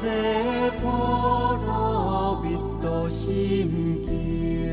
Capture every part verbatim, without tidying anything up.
这普罗蜜多心经。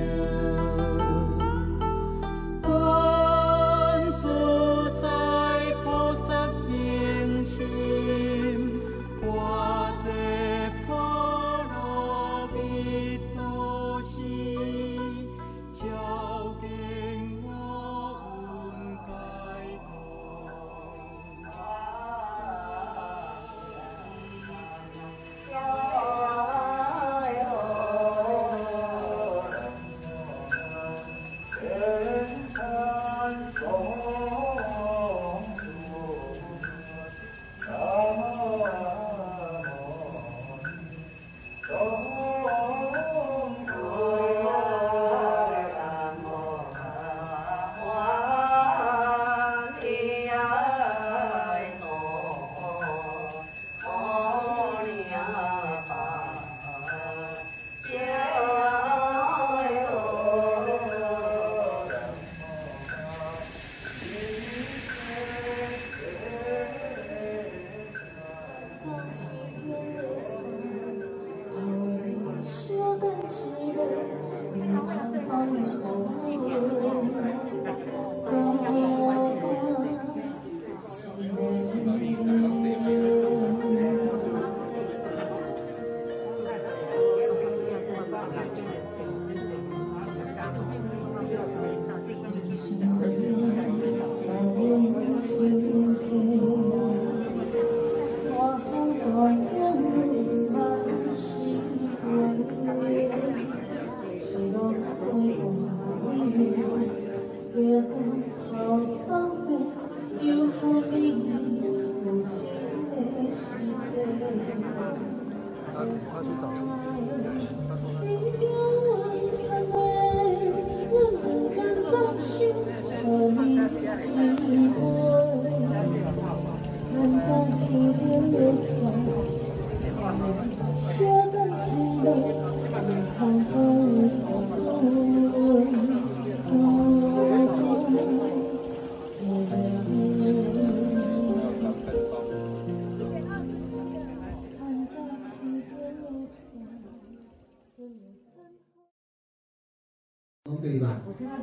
对吧？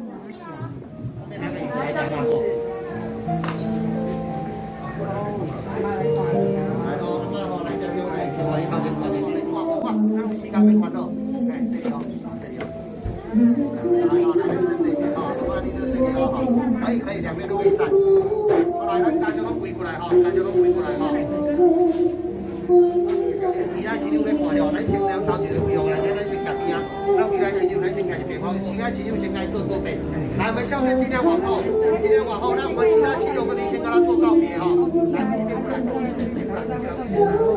可以可以，两边都可以站。过来，咱大家拢围过来哈，大家拢围过来哈。而家前头咧看了，咱先两头一个位哦，咱先夹边啊。那未来前头咱先夹一边哦，现在前头先该做多边。来，我们校生尽量往后，尽量往后，让我们其他亲友们先跟他做告别哈。来，这边过来，这边过来，这边过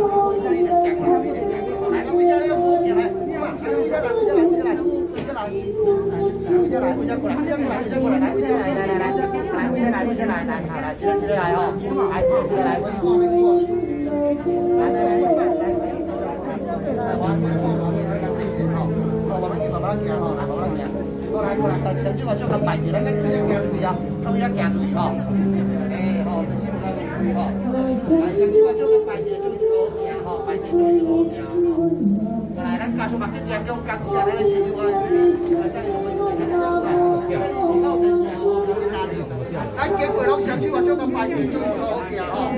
来。来，回家要扶起来，回家来，回家来，回家来，回家来，回家来，回家过来，回家过来，回家过来，来，回家来，来来来，来回家来，回家来，来，好来，接着接着来哦，来接着接着来，过过过，来来来，来来，来，我这个放旁边，来这些哈，哦，我们去慢慢行哈，来慢慢行，过来过来，但先这个这个摆起来，咱这个行注意啊，咱们要行注意哈，哎，好，这些不要注意哈，来先这个这个摆起来，这个就好行哈，摆起来就好行哈。 来，咱家属嘛，去接种感谢咱的亲友啊，大家有问题咱就来，咱是到人员哦，咱去打理。咱经过拢上手啊，做个排队做一个好行吼。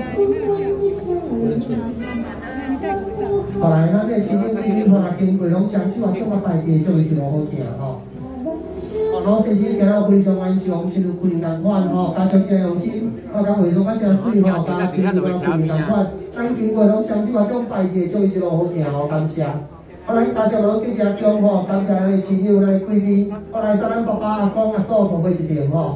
好来，咱这亲友朋友嘛，经过拢上手啊，做个排队做一个好行吼。哦，老先生今日非常安详，是有开共款吼，加上真用心，啊，甲画拢较真水吼，加亲友啊开共款，咱经过拢上手啊，做排队做一个好行吼，感谢。 我来大家拢记者中吼，感谢咱的亲友、咱的贵宾。我来甲咱爸爸、阿公、阿祖同伙一场吼。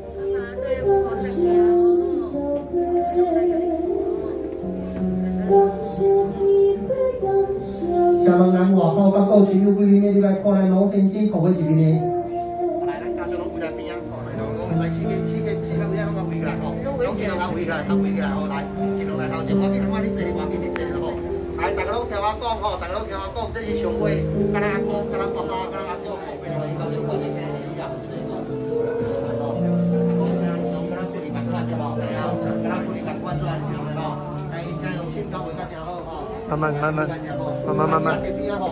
厦门人外口甲各亲友贵宾的，你来看咱老先生同伙一面的。来，咱家属拢围来边啊，来，拢拢来四个、四个、四个边拢甲围来吼，拢几拢甲围来，甲围起来吼，来，一路来头前，我见我你坐，我见你坐咯吼。 来，大家拢听我讲吼，大家拢听我讲，这是上尾，甲咱阿公、甲咱爸爸、甲咱阿祖后边，伊到底过年前的时啊，哦，甲咱处理共款是无？对啊，甲咱处理共款做安上的吼，哎，真用心，交会甲真好吼。 慢慢慢慢，慢慢慢慢。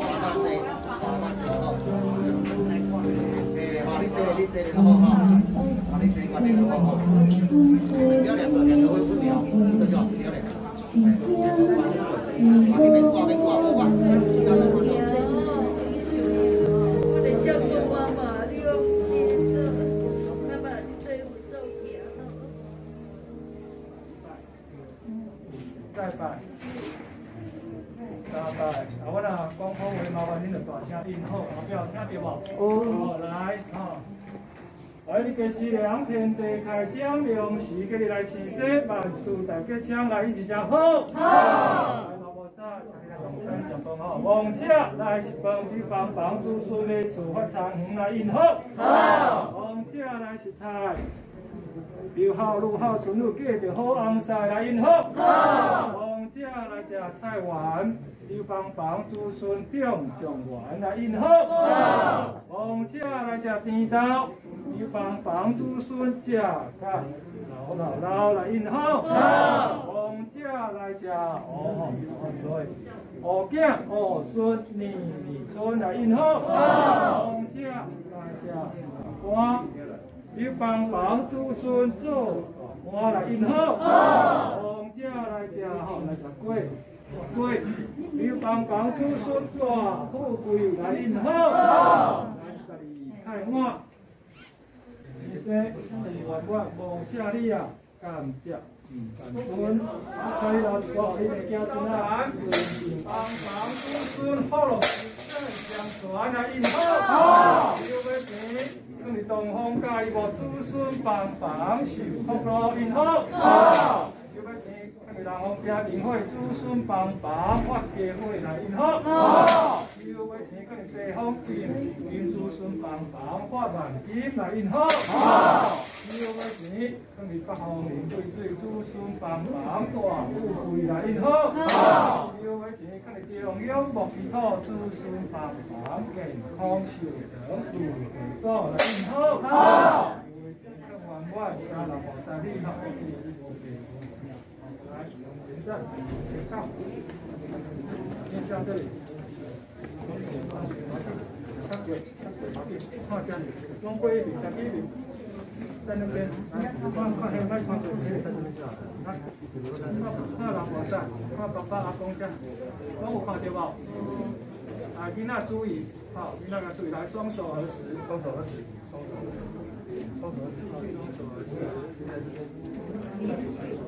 你这你这好好，你这管理好好，不要两个，两个会不掉，一个就好，不要两个。啊，你别挂，别挂，别挂，其他的不用。 我哋照顾妈妈，你个记得，妈妈对我做嘢咯。 再拜。拜拜，啊，我若讲好话，麻烦恁就大声应好，后壁有听到无？哦，来，吼。来，你家师良天地开讲良时，今日来施洗，万事大吉祥，来一声好。好。来，老菩萨，今日来东山上饭吼，王者来是帮比帮帮子孙的厝发长远来应好。好。王者来是菜。刘好、陆好、孙女嫁着好翁婿来应好。好。王者来食菜丸，刘邦邦子孙中状元来应好。好。王者来食甜豆，刘邦邦子孙食甲老老老来应好。好。王者来食哦哦对，乌囝乌孙年年孙来应好。好。王者来食瓜。刘邦邦子孙做我来应好，王者来食吼来食粿，粿。刘邦邦子孙大富贵来应好，来十二太碗。二生二万万无谢你啊，感谢。感恩，所以老说你的家孙啊，刘邦邦子孙好咯，相传来应好，刘备平。我们东方家义无子孙帮帮受福咯，因好。好。就要请我们南方家庭会子孙帮帮发家会来因好。好。就要请我们西方金金子孙帮帮发万金来因好。好。就要请我们北方人对对子孙帮帮大富贵来因好。好。就要请我们中央木皮土子孙帮帮健康寿长福地座来。好，好。因为健康万万，家人菩萨你好，来，现在请到，先向这里，看鬼，看鬼毛病，放下，光辉比三一比，在那边，来，放放黑麦放水，在这边就好了。来，看老菩萨，看爸爸阿公家，拢有看到无？啊，囡仔注意，好，囡仔要注意，来，双手合十，双手合十。双手合十，双手合十，现在这边。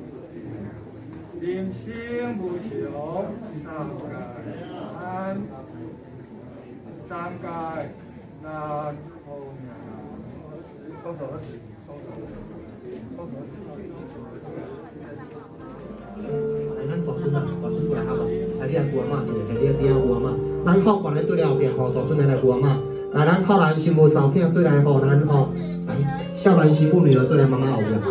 人生无常，三界安，三界难后命。合十，双手合十，双手合十，双手合十，双手合十。 来，咱大孙啊，大孙过来好无？来，你来扶阿妈一下，下你边扶阿妈。咱靠过来对了后边，吼，大孙来来扶阿妈。来，咱靠男媳妇照片对来吼，咱吼，来，少男媳妇女儿对来妈妈后边。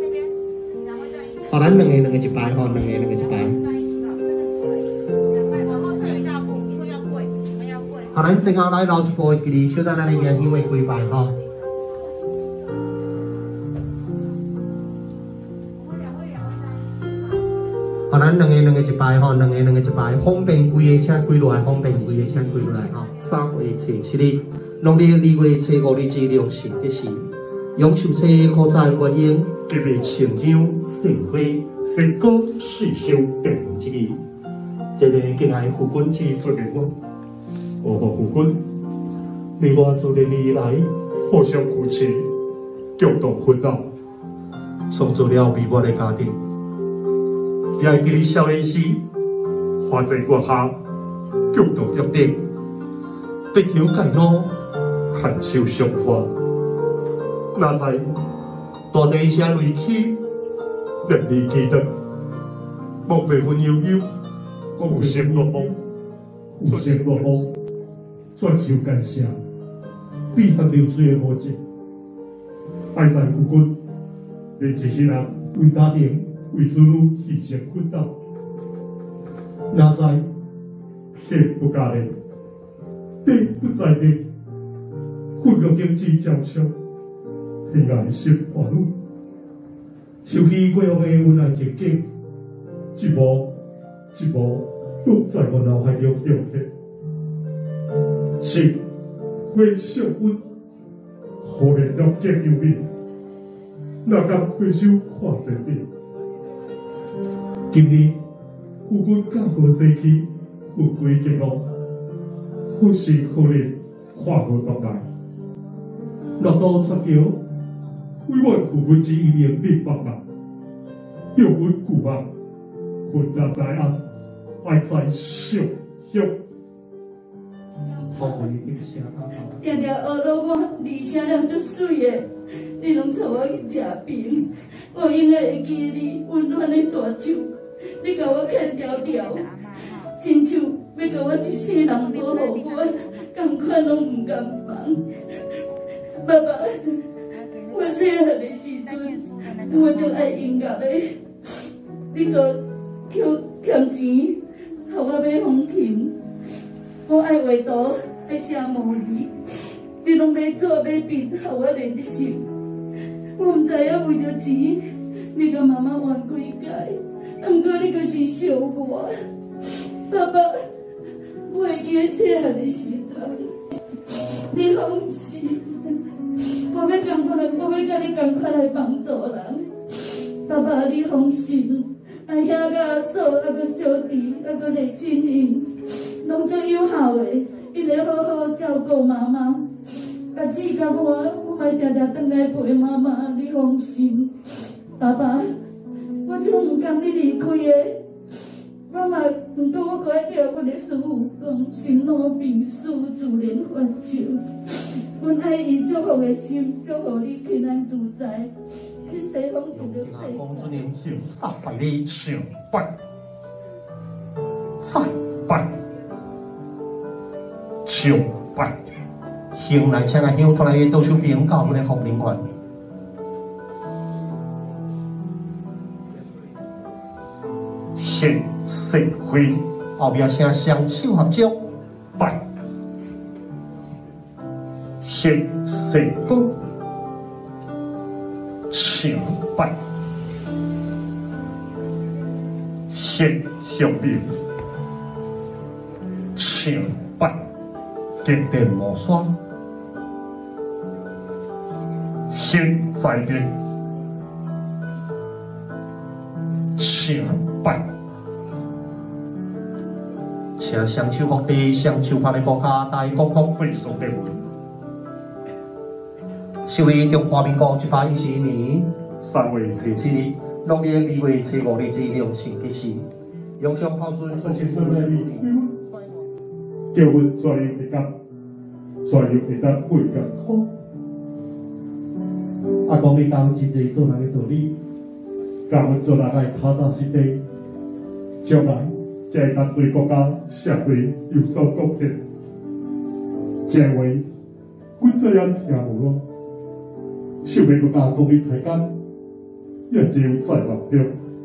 好，咱两个两个一排吼，两个两个一排。好，咱正后来留一步，距离小等咱的爷因为跪拜吼。好，咱两个两个一排吼，两个两个一排，方便规个车开落来，方便规个车开落来吼。三月初七日，农历二月初五日之良辰的是，永寿车可在月英，特别清香盛花，成果世上第一日。这个敬爱父君之做给我，我和父君，你我做年以来互相扶持，共同奋斗，创造了美满的家庭。也会记你少年时，花在月下，共同约定，白头偕老，携手相伴。哪知大地声雷起，日日期待，莫白云悠悠，有心落雨，有心落雨，转手感谢，必得流水的无尽。爱在父君，你一世人为家庭。为子女牺牲奋斗，哪知天不家人，地不在地，混入经济交相，天涯心烦恼。想起过往的恩爱情景，一幕一幕都在我脑海中涌现。是回想阮可怜了见有面，哪敢回首看前面？今年有阮驾过西去，有归结路，可是可怜看无东来。落刀出桥，为阮父母之一言灭百万，叫阮父啊，困难来暗，爱在上乡。 定定学到我字写了足水的，你拢带我去食饼，我永远会记你温暖的大手，你甲我牵条条，亲像要甲我一世人保护我，同款拢唔甘放。爸爸，我细汉的时阵，我就爱音乐的，你个捡捡钱，予我买风琴。我爱画图，爱写模拟，你拢买纸买笔，互我练习。我毋知影为着钱，你甲妈妈冤几届，毋过你就是笑我。爸爸，我会记得细汉的时阵，你放心，我要共款，我要甲你共款来帮助人。爸爸，你放心，阿兄甲阿嫂，阿个小弟，阿个李金英。拢足有效的，伊会好好照顾妈妈。阿姊甲我，我会定定转来陪妈妈，你放心。爸爸，我真毋甘你离开的，我嘛毋过我改叫阮的师傅讲，心路病死，自然发烧。阮爱以祝福的心，祝福你平安自在，去西方见到西方。 公主您行三百里上拜，再拜。上拜，向来请来向出来的倒手边到阮的福林园，献盛会，后壁请双手合掌拜，献盛功，上拜，献上面，上拜。金殿无双，现在的上拜，请双手合地，双手拍在国家大国国会所地位。是为中华民国一百一十一年三月初七日，农历二月初五日之良辰吉时，永昌孝顺顺顺顺顺。叫阮全用会当，全用会当会艰苦。阿公你教真济做人的道理，教阮做人爱脚踏实地，将来才会当对国家社会有所贡献。这话阮这样听无咯，想要搁阿公你抬杠，也只有在梦中。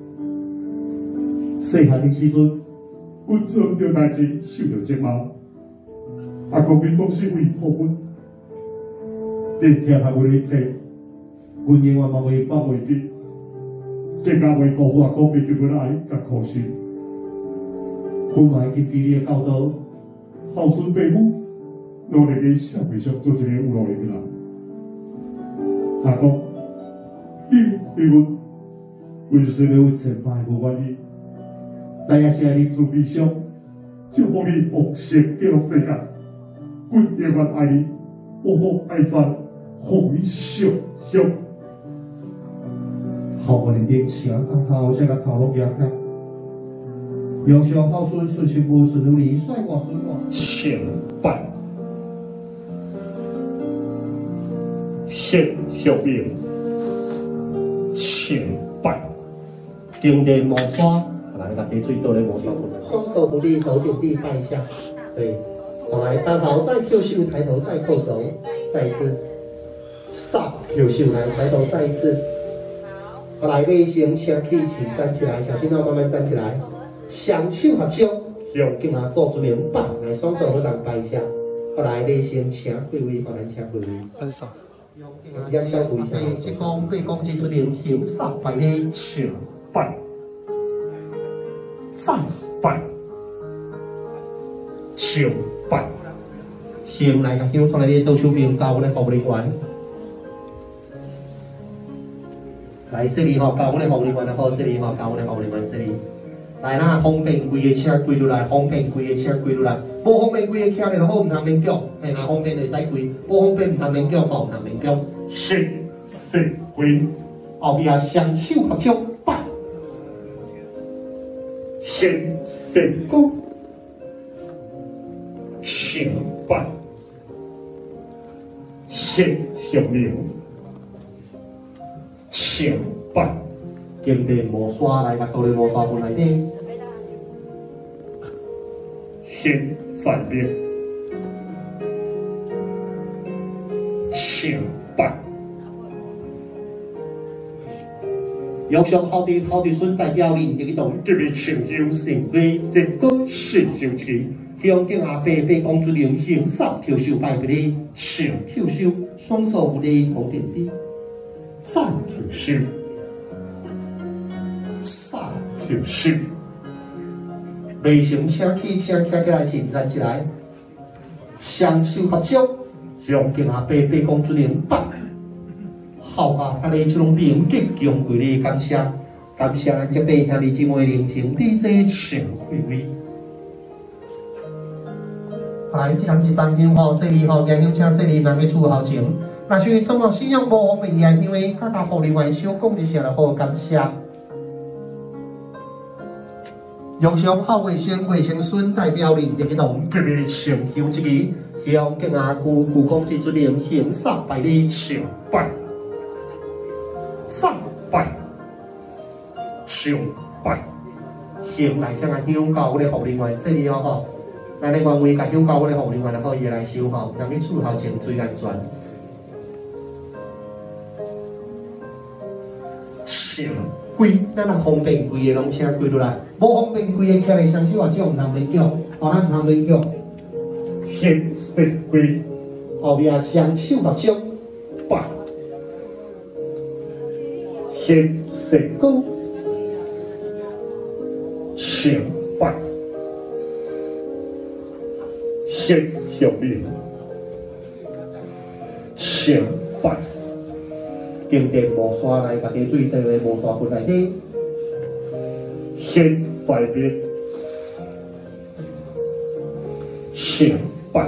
细汉的时阵，阮做唔着代志，受着折磨。阿公你总是为抱阮，你听下阮的一切，阮永远嘛袂放袂记，更加袂辜负阿公对阮的爱甲苦心。阮嘛会记记你的教导，孝顺父母，努力在社会上做一个有路的人。阿公，你对阮，阮虽然有千百无愿意，但也是爱你自悲伤，祝福你福星记录世界。阮永远爱你，我好爱赞，互你上香。后半年请阿头这个头颅压下，永昌孝顺顺心福顺如意，帅过顺过。上拜，献小兵，上拜，金殿无山，来把地水倒咧无山。 双手不立，头顶地拜一下，对。好，来，单头再 Q 袖，抬头再扣手，再一次，上 Q 袖，来，抬头再一次。好，来，内心先可以请站起来，小心哦，慢慢站起来，双手合掌，给他做出连拜，来，双手合掌拜一下。好，来，内心请贵位，好，来，请贵位。很少。要消毒一下。这公对公之尊灵，行上拜礼，上拜，再拜。 上八， 先来个香，看来你倒手边交我的服务人员。来，说你吼，交我的服务人员就好，说你吼，交我的服务人员说你。来啦，方便贵的车归落来，方便贵的车归落来，无方便贵的徛咧就好，唔通免叫，嘿，若方便就使贵，无方便唔通免叫，吼，唔通免叫。 行十归， 后壁双手合掌拜， 行十九，上八，行向明，上八。 经地无刷来，甲道理无刷分内底， 行在面，上八。 有上好的好的孙代表你这个动， 今日成就成规成果顺受一个， 香景阿伯被公主娘行杀跳手拜个你， 上跳手双手扶地头点地， 上跳手，上跳手， 内心请起请起起来前站起来，双手合掌，香景阿伯被公主娘拜。好啊！大家这种平吉强贵的感谢，感谢咱这辈兄弟姊妹认真伫这上会位。来，这项是真香吼，细里吼，杨香请细里人去厝后前。若是中国信仰无方面杨香的，较甲互另外小讲一声就好，感谢。用上好卫生卫生孙代表人这个动， 今日成就一个， 香景阿姑故宫之主任行杀拜礼上拜。上拜，上拜， 先来先啊香到我哋服务人员说你哦吼，那另外位甲香到我哋服务人员就可以来收吼，让你厝后前最安全。 上贵，咱若方便贵的拢请贵落来，无方便贵的徛咧双手啊，种唔通免叫，哦咱唔通免叫。 行十贵， 后壁双手合掌拜。行十九，上八，行向明，上八， 经电无刷来，家己水倒咧无刷分内底， 行在面，上八。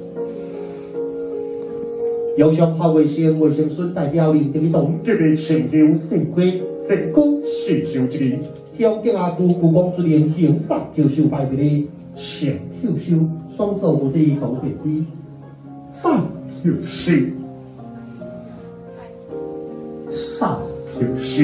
有上好卫生卫生孙代表人这个动， 今日成就成规成果顺受一个， 香景阿姑故宫主任行杀跳手拜礼， 上跳手双手扶地头点地， 上跳手，上跳手，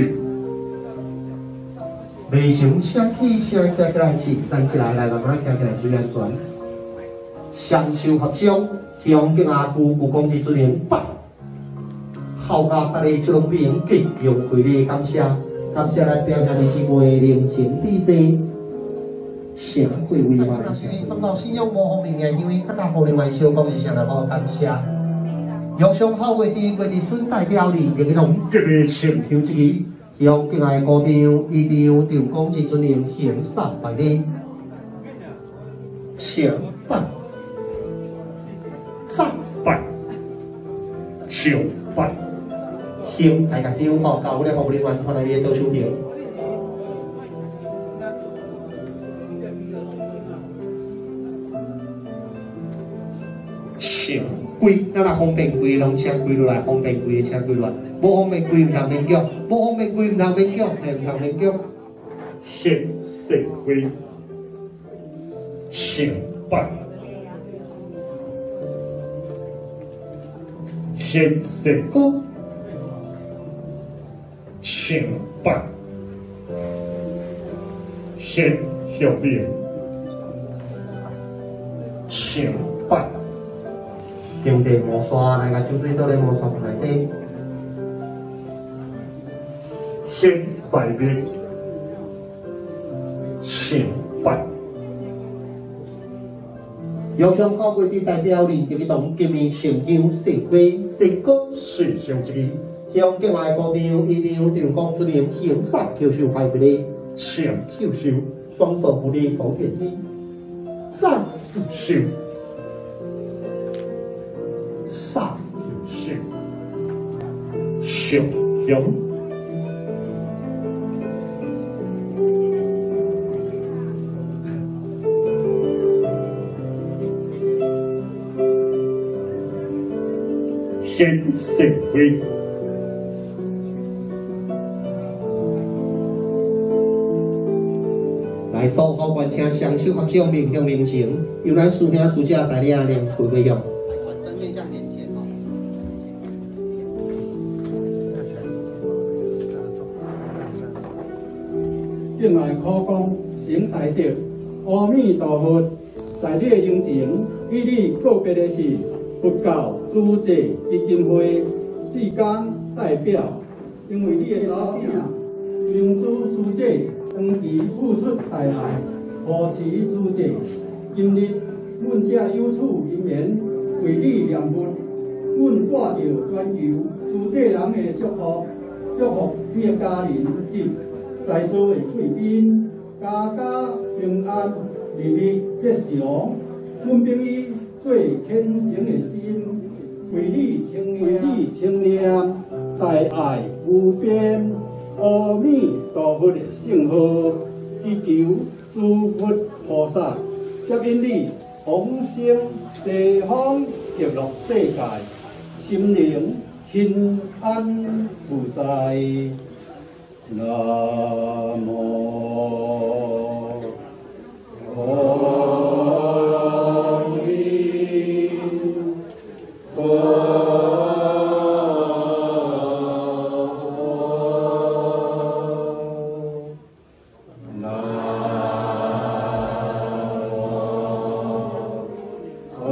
内心请起请起起来起，站起来来慢慢起起来最安全。双手合掌，香景阿姑故宫之主任拜，好甲大家这种平吉祥快乐，感谢感谢咱表兄弟姊妹认真伫这社会为嘛？若是你中到信仰无方面嘅，因为较大互另外小讲一声就好，感谢。用上好月地月地孙代表你这个种今日成求一个，香景爱高场一场长公之主任行杀拜礼，上拜。 上拜，上拜， 香大家香吼，交我哋服务人员看来你倒手边。 上贵，咱若方便贵，拢请贵落来；方便贵的请贵落来，无方便贵唔通免叫，无方便贵唔通免叫，嘿唔通免叫。 行十规，上拜。行十九，上八，行向明，上八， 经地无刷，来个酒水倒咧无刷内底， 行在面，上八。 有上考过的代表人这个动今日成就成规成果顺受一个， 香景爱高场一场长公主任行杀跳手拜礼， 上跳手双手扶地头点地，上手，杀手，上香。显社会， 来，所有观请双手合掌，面向面前，由咱师兄师姐带领念回归用。 转身面向面前哦。 敬爱苦功行大德，阿弥陀佛，在你的用前，与你告别的是佛教主席基金会志刚代表，因为你的查囝明珠师姐长期付出大爱，护持主席，今日阮这有处因缘为你念佛，阮挂着专求主席人的祝福，祝福你的家人及在座的贵宾，家家平安，日日吉祥。阮秉以最虔诚的心，为你称念，为你称念，大爱无边，阿弥陀佛的圣号，祈求诸佛菩萨接引你往生西方极乐世界，心灵平安自在。南无阿弥陀佛。南无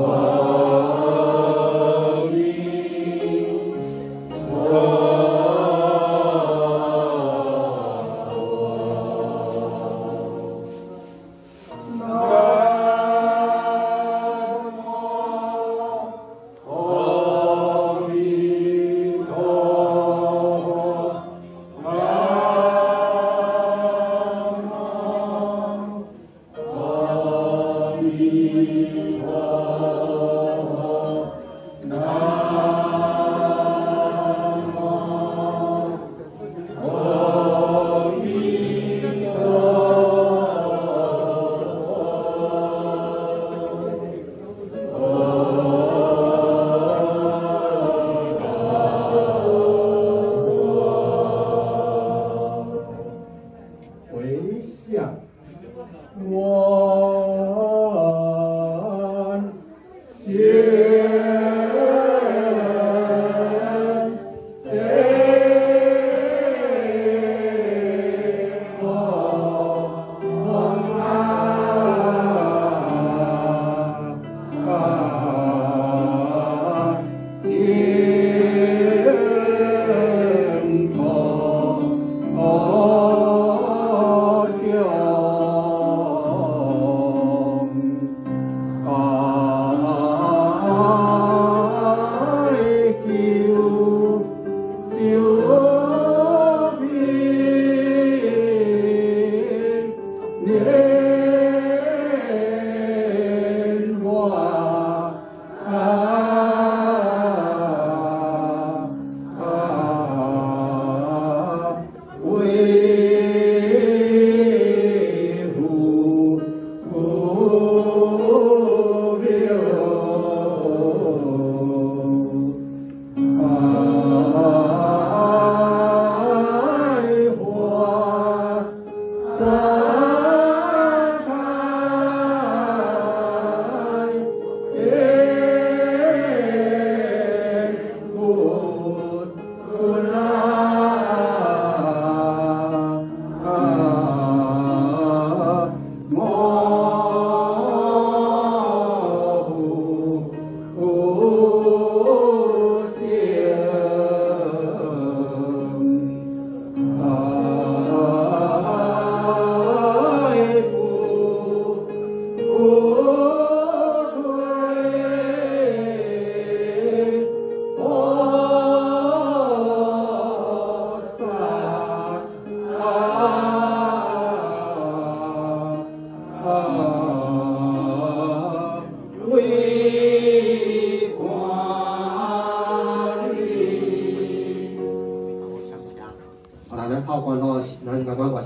阿弥陀佛。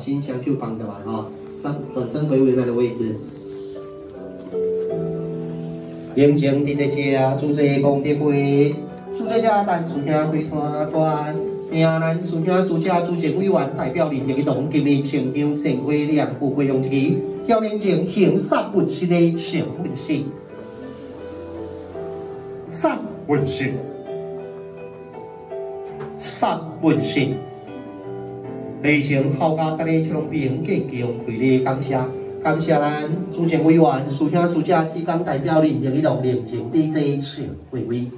心双手放着吧，哈，转转身回原来的位置。迎前伫这只主席功德会，主席家咱属下开山端，听咱属下属下主席委员代表林立同今日呈香献花两副回用一期，向年前行善问心的请问心，善问心。 善问心，内心好家甲你这种平结强开力感谢，感谢咱主席委员、属下属下之间代表林立同认真伫这场会议。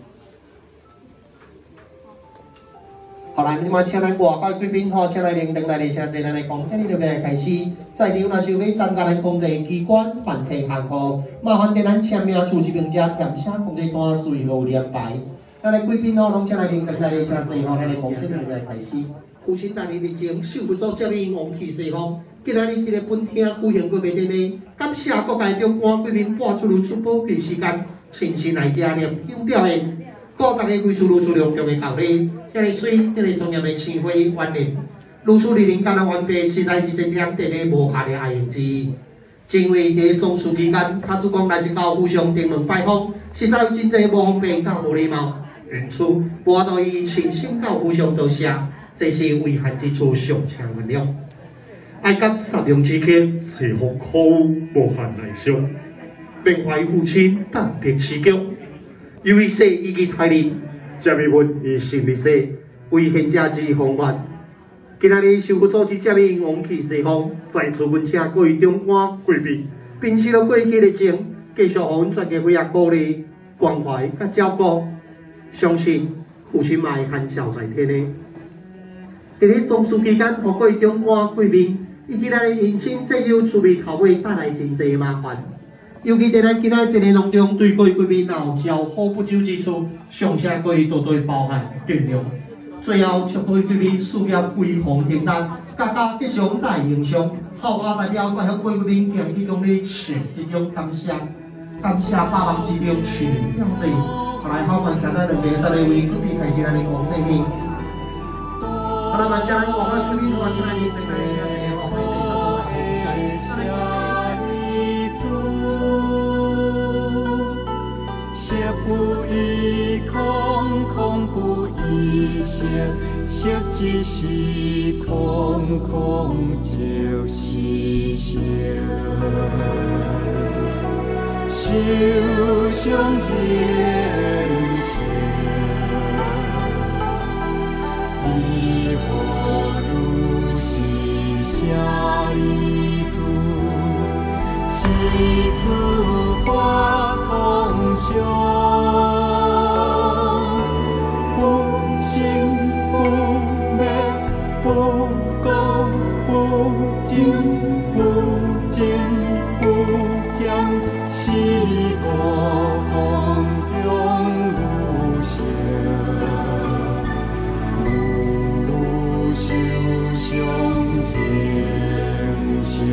好啦，你嘛请咱外口贵宾吼，请来聆听来哩，请坐咱的讲者，你就要开始。在场若想要参加咱讲座机关团体项目，麻烦伫咱签名处这边遮填写讲座单随后连排。 咱来贵宾吼，拢请来聆听来哩，请坐吼，咱来讲这个来开始。有请咱的日前受不组接应王启西方，今仔日伫个本厅举行过袂定呢，感谢各界中官贵宾播出如此宝贵时间，亲身来遮念香表演，各大家贵出如此隆重的效力，遮个水，遮个庄严的盛会完练，如此令人感到完备，实在是一点点的无下的爱用之意。正为伫送事期间，他主讲来一到互相登门拜访，实在有真侪无方便甲无礼貌。 因此，我都以亲心到互相道谢，这是遗憾之处，尚请原谅。爱甲善良之客，随风苦无限来伤，缅怀父亲淡定持久，由于说以及太人，接一问以心为说，为贤者之方法。今仔日受不组织接应王启西方，在此阮请各位中官贵宾，秉持了过去的情，继续互阮全家会啊鼓励、关怀甲照顾。 相信父亲嘛会含笑在天的。伫咧送事期间，互各位中官贵宾以及咱的姻亲挚友趣味头尾带来真侪麻烦。尤其伫咱今仔日阵当中，对各位贵宾若有较好不周之处，尚请各位多多包涵见谅。最后，祝各位贵宾事业规模挺达，家家吉祥大英雄。好家代表再向各位贵宾敬一种咧诚一种感谢，感谢百忙之中全了解。 来，好，我们看到两边带来为贵宾开始咱的讲座呢。好了，嘛，请咱外口贵宾同请来聆听咱的讲座，好，欢迎大家来色不异空，空不异色，色即是空，空就是色。 受伤现象，为何如是下一子？是自化空相，不生不灭，不垢不净，不净不减。 是我空中无相，无受伤形象，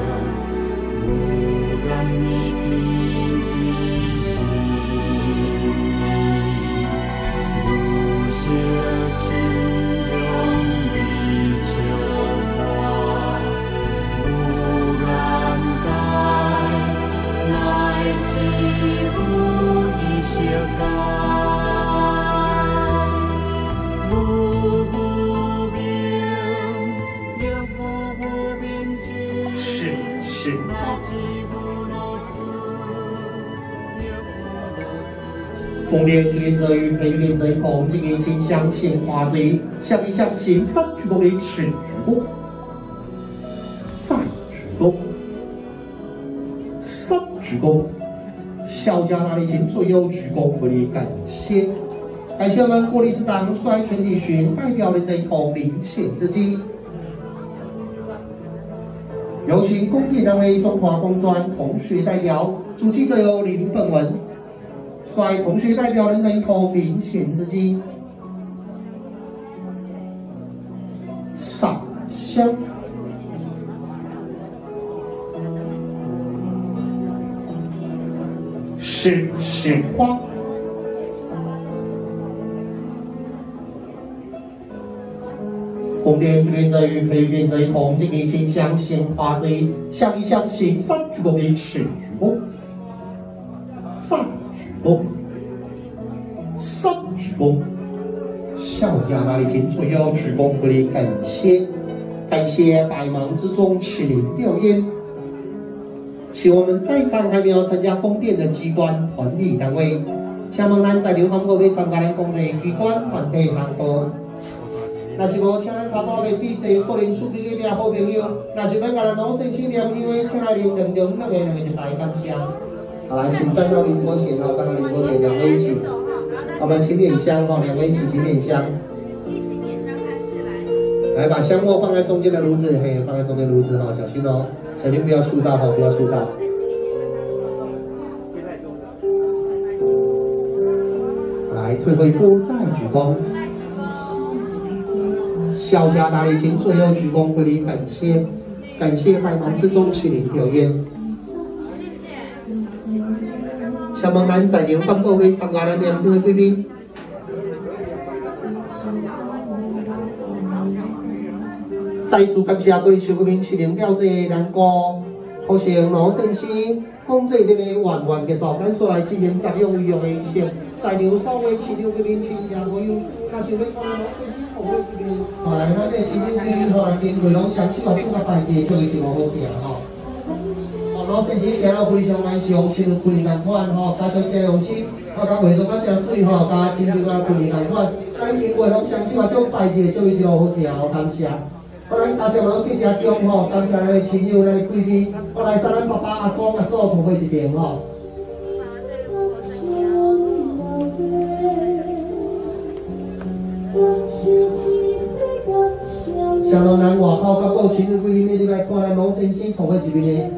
无染一片之心，无色心中离秋花，无染盖。 来自不一些感，无不明，也无不明知。 是是。 红莲追责于黑莲追红，今年请相信花贼，相一相信三举公的全举公，三举公。 三鞠躬，小家那里请左右鞠躬，为你感谢。感谢我们国立之党率全体学员代表人的同领请之机，有请公益单位中华工专同学代表，主记者有林本文，率同学代表人的同领请之机，上香。 是鲜花， 我供电主任在于配电在同这个倾向鲜花在向一向新三鞠躬的持鞠躬，三鞠躬，三鞠躬，小家那里听所有鞠躬不离感谢，感谢百忙之中吃灵吊唁。请我们在场还没有参加供电的机关团体单位，请问咱在流行各位参加咱供电机关团体行号。若是无，请咱头头面底坐个人数据个边好朋友，若是要甲咱老先生念因为请来领两中两个两个一大感谢。好，来，请站到灵桌前，然后站到灵桌前，两位一起，我们请点香哈，两位一起请点香。来，把香末放在中间的炉子，嘿，放在中间炉子哈，小心哦，小心不要触到哈，不要触到。来，退回步，再鞠躬。小家大礼请最后鞠躬回礼感谢，感谢百忙之中去领吊唁。请问咱在场各位参加咱年会的贵宾，再次感谢各位贵宾去领了这咱个好像罗先生讲这个圆圆结束，咱所来进行杂用利用的仪式，在场所有市场贵宾亲戚朋友。那想要讲罗先生同我这个，后来咱这市场贵宾后来经过拢相信话做个排队，做个一路好行吼。哦，罗先生行了非常漫长，身躯难款吼，加上这样子，啊，甲画作甲真水吼，加身躯啊躯难款，咱经过拢相信话做排队，做个一路好行吼，感谢。好，咱加上咱记者中吼，感谢咱的亲友、咱的贵宾，好来咱咱爸爸、阿公、阿祖同伙一边吼。像咱咱外口甲各亲友贵宾，你来看咱老先生同伙一边的。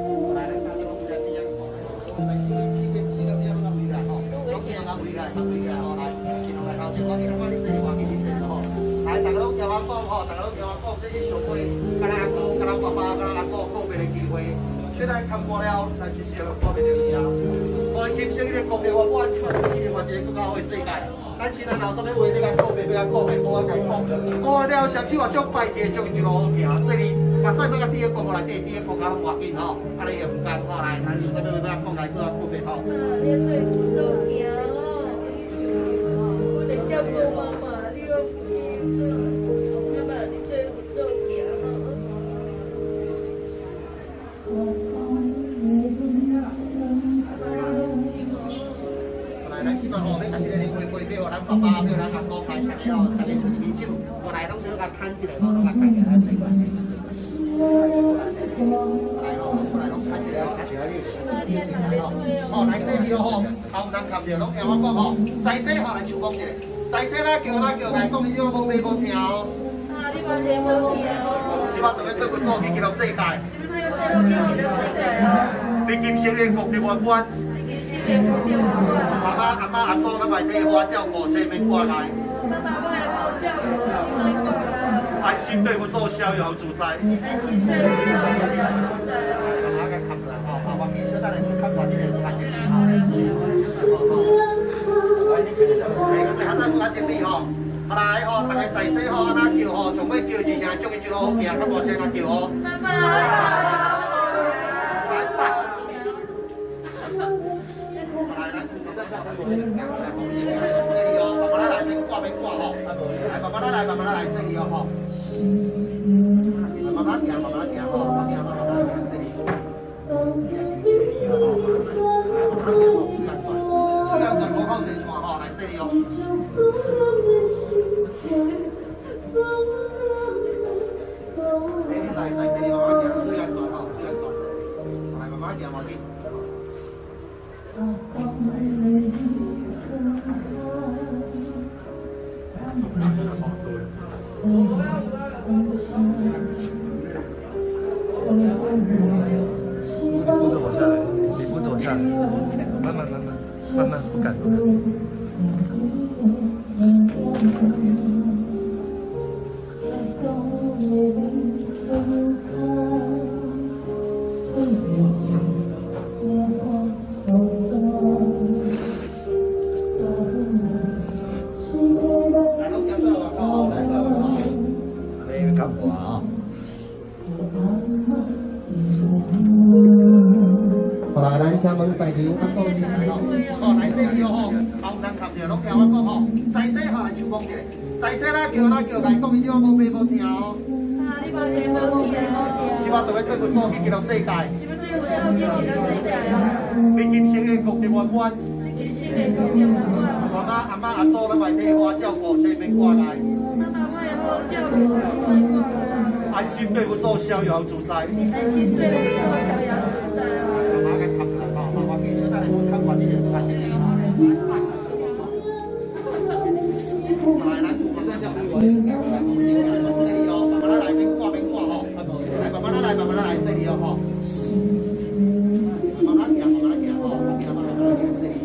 来，大家拢听我讲吼，大家拢听我讲，这是上回甲咱阿公、甲咱爸爸、甲咱阿祖告别的机会。虽然参过了，但是是告别了伊啊。我今生呢告别我，我即摆今年换一个更加好的世界。咱现在闹什么话，你甲告别，要甲告别，我甲讲。讲完了，上次话足拜节，足一路好行，所以甲使要甲第一国内底，第一国家拢偌紧吼，啊你也唔干吼来，咱有啥物要讲来做告别吼。 啊，你对不做行哦，我得照顾妈妈，你又不是妈妈，你对不做行哦。 咱即摆吼，要甲即个年会会票，咱爸爸票，咱阿公来，大家哦，大家出一杯酒，过来拢小甲摊一下吼，拢甲摊起来，来过来，来吼，过来拢摊一下，摊起来你，来吼，吼来说你吼，头人看着拢听我讲吼，在说吼来手讲一下，在说咱叫咱叫来讲，你少无袂无听哦。啊，你嘛袂无听哦。即摆当要对佢做去记录世界。你今生的国的圆满。爸爸、阿妈、阿祖，咱买这花照顾，这面挂来。安心对我做逍遥自在。安心对我做逍遥自在。大家看啦，吼，啊，我记小等下去看大这个大经理吼。哎，咁下再大经理吼，好来吼，大家在说吼，安那叫吼，从尾叫一声，祝伊一路好行，较大声啊叫吼。爸爸。这里哦，慢慢来，先挂没挂吼，来慢慢来，慢慢来，这里哦吼，慢慢行，慢慢行吼，慢慢行，慢慢来，这里。这样子国号没错哈，来这里哦。哎，来来这里慢慢行，这样转哈，这样转，来慢慢行，慢慢。 步子往下来，你步子往下来，慢慢慢慢慢慢，不敢不敢。 来，请问在场看到人来咯，哦，来说你哦吼，后人看着拢听我讲吼，在说哈来收讲者，在说啦叫啦叫来，讲伊即我无白无听哦。啊，你无白无听哦。即我就要对佢做去记录世界。你今生的国的圆满。我阿阿妈阿祖拢来替我照顾，这边过来。安心对我做逍遥自在。安心对我做逍遥自在哦。妈妈嘅吸啦，吼，妈妈其实咱嚟看关啲嘢，看啲嘢。来来，我们再叫佢嚟哦，慢慢来，边挂边挂吼。来，慢慢来，慢慢来，细啲哦吼。慢慢行，慢慢行吼，慢慢慢慢行，细啲。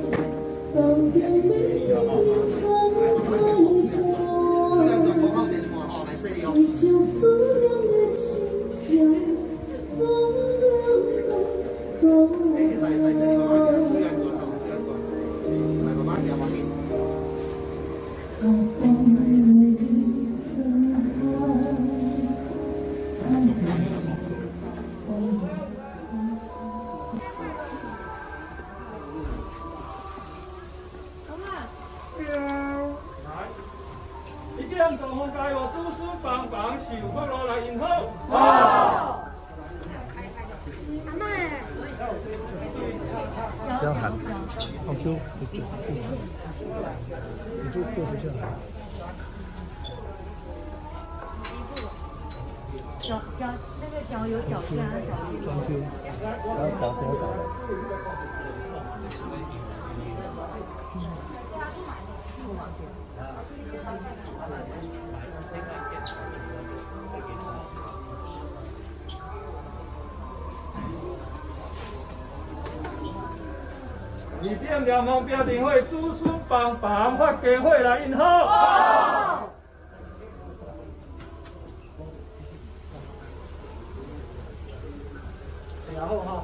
脚脚那个脚有脚架，装修，不要找，不要找。 二点联盟标定会子孙帮帮发家会来应好。然后哈，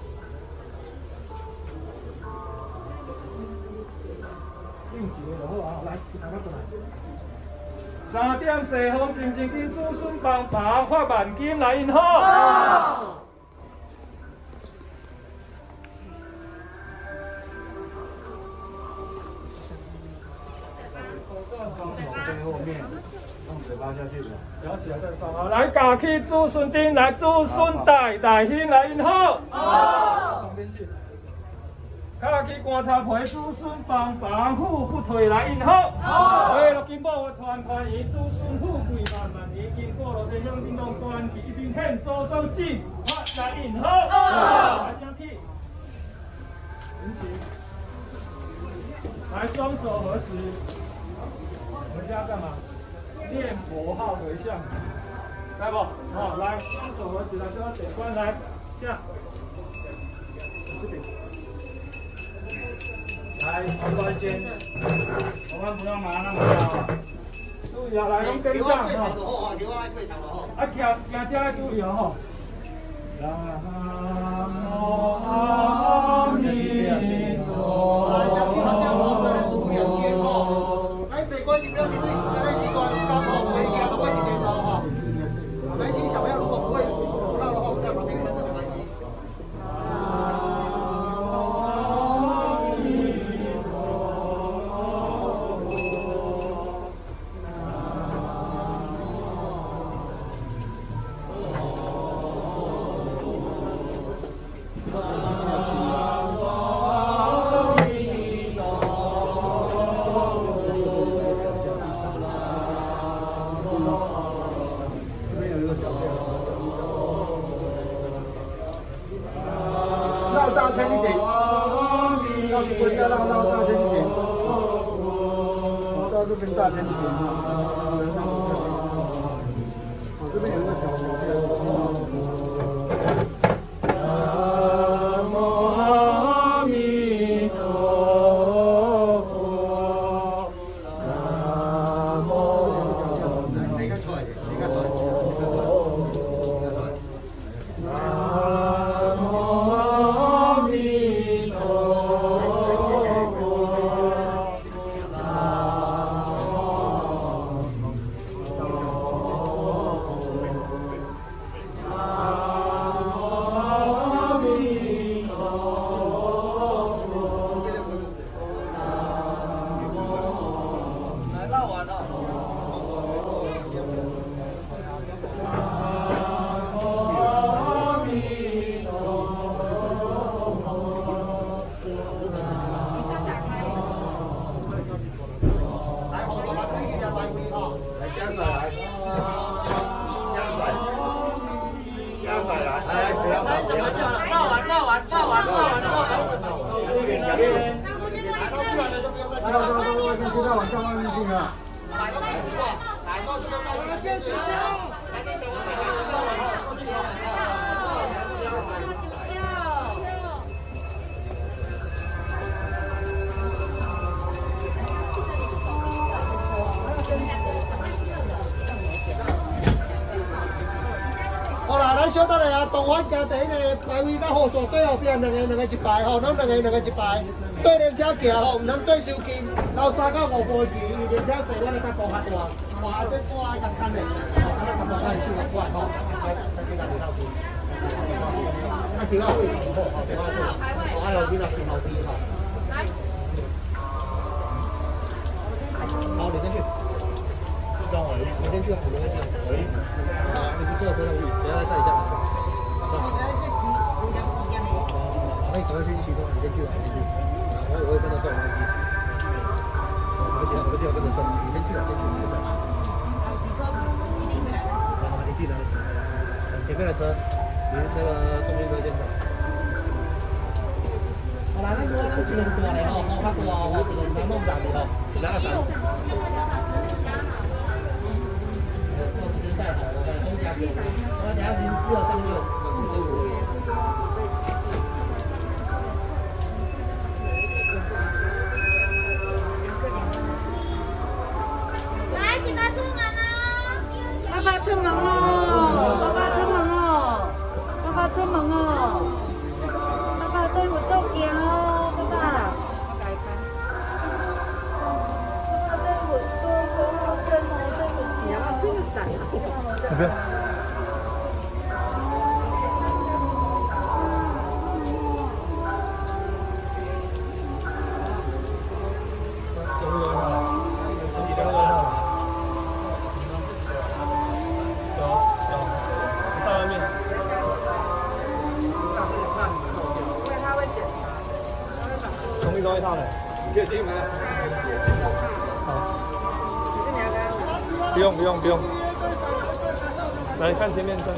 应节然后啊，来，大家过来。三点四方正正经子孙帮帮发万金来应好。摇起来再放啊！来，家去子孙丁，来子孙代代兴来应好。旁边去。家去观察陪子孙帮帮富不退来应好。为了金宝团团圆，子孙富贵万万年，经过了这乡叮当端起一并献祖宗进发来应好。来，家去。来，双手合十。回家干嘛？念佛号回向，来不？好，来，双手合十，来，跟他点关，来，下，这边，来，关关肩，我们不要麻那么高，注意啊，来，拢跟上哈，啊，行行车注意哦，南无阿弥陀佛。来，谁关心不要去对手，来习惯刚好回家都会去点头哈。担心小朋友如果不会不到的话，我在旁边跟着没关系。大声一点，到这边要绕绕大声一点，到这边大声一点。哦，这边有一个小佛南无阿弥陀佛，南无。谁敢出来？谁敢出来？ 什么就好了，绕完绕完绕完绕完绕完。拿刀出来的就不用再切了，刀刀刀先切到往下放进去啊。来都开始过，来到这个刀来边取消，来这等我等我绕完下过去哦。好啦，咱小等下啊，东环行第一个排位到后座最后边两个两个一排吼，咱两个两个一排。对连车行吼，唔通对手近，到三到五步距，因为连车细，咱个角度较大，哇，这挂较牵的，吼，咱角度较手较宽吼，来，再给咱绕绕圈。啊，桥啊位好，好，桥啊位，好，还有边啊前后边吼。来。好，你先去。让我，我先去，我先去。好，你去坐车上去，等下再一下。好。可以赶快去启动，你先去吧，你先去。我我会跟着送东西。我们几个我们几个跟着送，你先去吧，先去，你先去。好，你进来。前面的车，你那个送运车先走。好啦，咱我咱一轮过来吼，好，较大吼，一轮咱弄大的吼，哪个大？我这边带好，我等加给我，我等下零四二上六，五十五。 爸爸出门哦，爸爸出门哦，爸爸出门哦，爸爸对我做嘢哦，爸爸。他对我做我好深哦，对不起啊，这个胆啊。 不要。同一装一套的，确定吗？好，不用不用不用，来看前面灯。